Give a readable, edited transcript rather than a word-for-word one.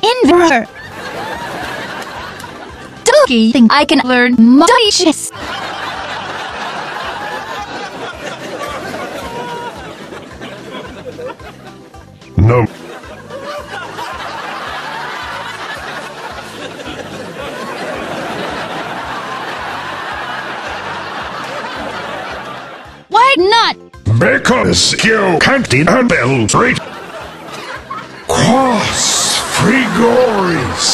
inverter. Doggy think I can learn Mauritius. No. Why not? Because you can't infiltrate. Cross Frigoris.